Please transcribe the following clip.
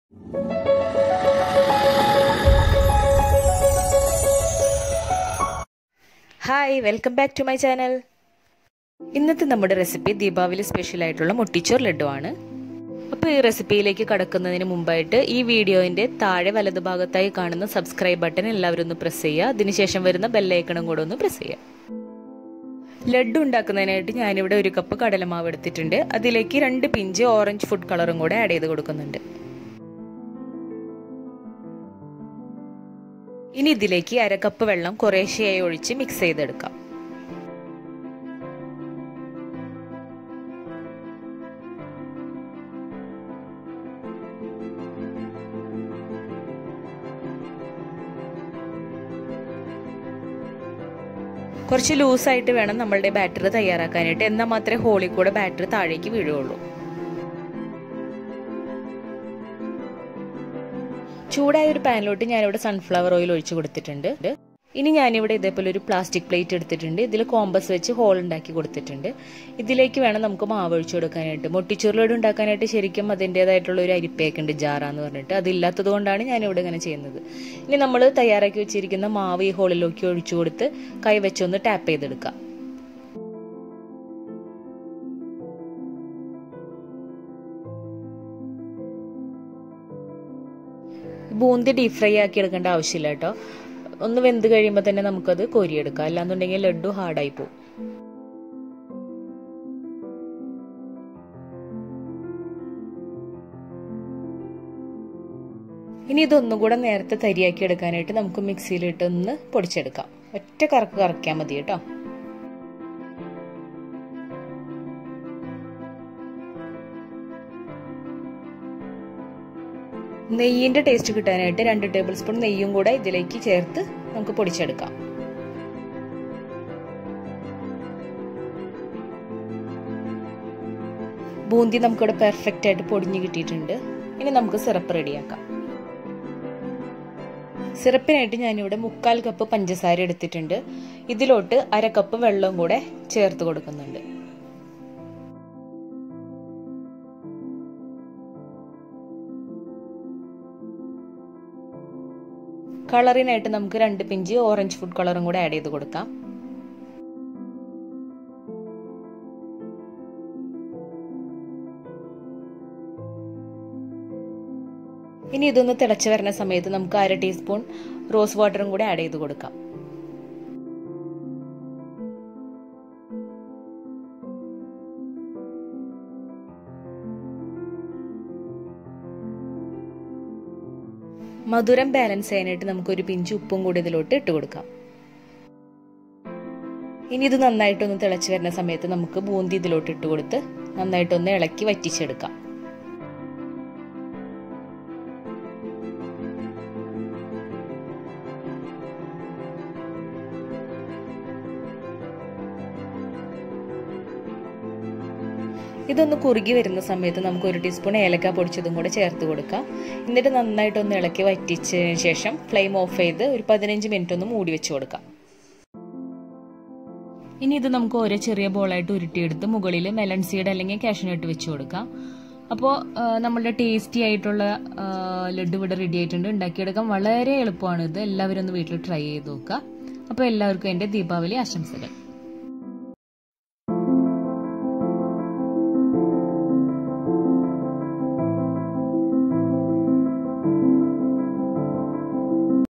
Hi, welcome back to my channel. ഇന്നത്തെ നമ്മുടെ recipe Deepavali special ആയിട്ടുള്ള മുട്ടിച്ചോർ ലഡു ആണ്. അപ്പോൾ ഈ റെസിപ്പിയിലേക്ക് കടക്കുന്നതിന് മുമ്പായിട്ട് ഈ വീഡിയോയുടെ താഴെ വലതുഭാഗത്തായി കാണുന്ന സബ്സ്ക്രൈബ് ബട്ടൺ എല്ലാവരും ഒന്ന് പ്രസ് ചെയ്യുക. അതിനുശേഷം വരുന്ന ബെൽ ഐക്കണും കൂടെ ഒന്ന് പ്രസ് ചെയ്യുക. ലഡു ഉണ്ടാക്കുന്നതിനായിട്ട് ഞാനിവിടെ 1 കപ്പ് കടലമാവ് എടുത്തിട്ടുണ്ട്. അതിലേക്ക് 2 പിഞ്ച് ഓറഞ്ച് ഫുഡ് കളറും കൂടെ ആഡ് ചെയ്ത് കൊടുക്കുന്നുണ്ട്. ഇനി ഇതിലേക്ക് 1/2 കപ്പ് വെള്ളം കുറേശ്ശെയായി ഒഴിച്ച് മിക്സ് ചെയ്തെടുക്കാം. കുറച്ച് ലൂസായിട്ട് വേണം നമ്മളുടെ ബാറ്റർ തയ്യാറാക്കാനായിട്ട്, എന്നാൽ മാത്രമേ ഹോളിൽ കൂടെ ബാറ്റർ താഴേക്ക് വീഴുകയുള്ളൂ. ചൂടായ ഒരു പാനിലോട്ട് ഞാനിവിടെ സൺഫ്ലവർ ഓയിൽ ഒഴിച്ചു കൊടുത്തിട്ടുണ്ട്. ഇനി ഞാനിവിടെ ഇതേപോലെ ഒരു പ്ലാസ്റ്റിക് പ്ലേറ്റ് എടുത്തിട്ടുണ്ട്. ഇതിൽ കോമ്പസ് വെച്ച് ഹോൾ ഉണ്ടാക്കി കൊടുത്തിട്ടുണ്ട്. ഇതിലേക്ക് വേണം നമുക്ക് മാവ് ഒഴിച്ചു കൊടുക്കാനായിട്ട്. മുട്ടിച്ചോർ ലഡു ഉണ്ടാക്കാനായിട്ട് ശരിക്കും അതിൻ്റെതായിട്ടുള്ള ഒരു അരിപ്പയൊക്കെ ഉണ്ട്, ജാറാന്ന് പറഞ്ഞിട്ട്. അതില്ലാത്തത് കൊണ്ടാണ് ഞാനിവിടെ ഇങ്ങനെ ചെയ്യുന്നത്. ഇനി നമ്മൾ തയ്യാറാക്കി വെച്ചിരിക്കുന്ന മാവ് ഈ ഹോളിലേക്ക് ഒഴിച്ചു കൊടുത്ത് കൈ വെച്ചൊന്ന് ടാപ്പ് ചെയ്തെടുക്കാം. ബൂന്തി ഡീപ് ഫ്രൈ ആക്കി എടുക്കേണ്ട ആവശ്യമില്ല കേട്ടോ. ഒന്ന് വെന്ത് കഴിയുമ്പോൾ തന്നെ നമുക്കത് കോരിയെടുക്കാം, അല്ലാന്നുണ്ടെങ്കിൽ ലഡു ഹാർഡായി പോകും. ഇനി ഇതൊന്നുകൂടെ നേരത്തെ തരിയാക്കി എടുക്കാനായിട്ട് നമുക്ക് മിക്സിയിലിട്ട് ഒന്ന് പൊടിച്ചെടുക്കാം. ഒറ്റ കറക്ക് കറക്കിയാൽ മതി കേട്ടോ. നെയ്യിന്റെ ടേസ്റ്റ് കിട്ടാനായിട്ട് 2 ടേബിൾ സ്പൂൺ നെയ്യും കൂടെ ഇതിലേക്ക് ചേർത്ത് നമുക്ക് പൊടിച്ചെടുക്കാം. ബൂന്തി നമുക്കിവിടെ പെർഫെക്റ്റ് ആയിട്ട് പൊടിഞ്ഞു കിട്ടിയിട്ടുണ്ട്. ഇനി നമുക്ക് സിറപ്പ് റെഡിയാക്കാം. സിറപ്പിനായിട്ട് ഞാനിവിടെ 1/4 കപ്പ് പഞ്ചസാര എടുത്തിട്ടുണ്ട്. ഇതിലോട്ട് 1/2 കപ്പ് വെള്ളം കൂടെ ചേർത്ത് കൊടുക്കുന്നുണ്ട്. കളറിനായിട്ട് നമുക്ക് 2 പിഞ്ച് ഓറഞ്ച് ഫുഡ് കളറും കൂടെ ആഡ് ചെയ്ത് കൊടുക്കാം. ഇനി ഇതൊന്ന് തിളച്ച് വരുന്ന സമയത്ത് നമുക്ക് 1/2 ടീസ്പൂൺ റോസ് വാട്ടറും കൂടെ ആഡ് ചെയ്ത് കൊടുക്കാം. മധുരം ബാലൻസ് ചെയ്യാനായിട്ട് നമുക്ക് 1 പിഞ്ച് ഉപ്പും കൂടി ഇതിലോട്ട് ഇട്ട് കൊടുക്കാം. ഇനി ഇത് നന്നായിട്ടൊന്ന് തിളച്ച് വരുന്ന സമയത്ത് നമുക്ക് ബൂന്തി ഇതിലോട്ട് ഇട്ട് കൊടുത്ത് നന്നായിട്ടൊന്ന് ഇളക്കി വറ്റിച്ചെടുക്കാം. ഇതൊന്ന് കുറുകി വരുന്ന സമയത്ത് നമുക്ക് 1 ടീസ്പൂൺ ഏലക്ക പൊടിച്ചതും കൂടെ ചേർത്ത് കൊടുക്കാം. എന്നിട്ട് നന്നായിട്ടൊന്ന് ഇളക്കി വറ്റിച്ചതിന് ശേഷം ഫ്ലെയിം ഓഫ് ചെയ്ത് ഒരു 15 മിനിറ്റ് ഒന്ന് മൂടി വെച്ച് കൊടുക്കാം. ഇനി ഇത് നമുക്ക് ഓരോ ചെറിയ ബോളായിട്ട് ഉരുട്ടിയെടുത്ത് മുകളിൽ മെലൺ സീഡ് അല്ലെങ്കിൽ കാഷ്യൂനട്ട് വെച്ച് കൊടുക്കാം. അപ്പോൾ നമ്മളുടെ ടേസ്റ്റി ആയിട്ടുള്ള ലഡു ഇവിടെ റെഡി ആയിട്ടുണ്ട്. ഉണ്ടാക്കിയെടുക്കാൻ വളരെ എളുപ്പമാണ്. ഇത് എല്ലാവരും ഒന്ന് വീട്ടിൽ ട്രൈ ചെയ്ത് നോക്കുക. അപ്പോൾ എല്ലാവർക്കും എൻ്റെ ദീപാവലി ആശംസകൾ.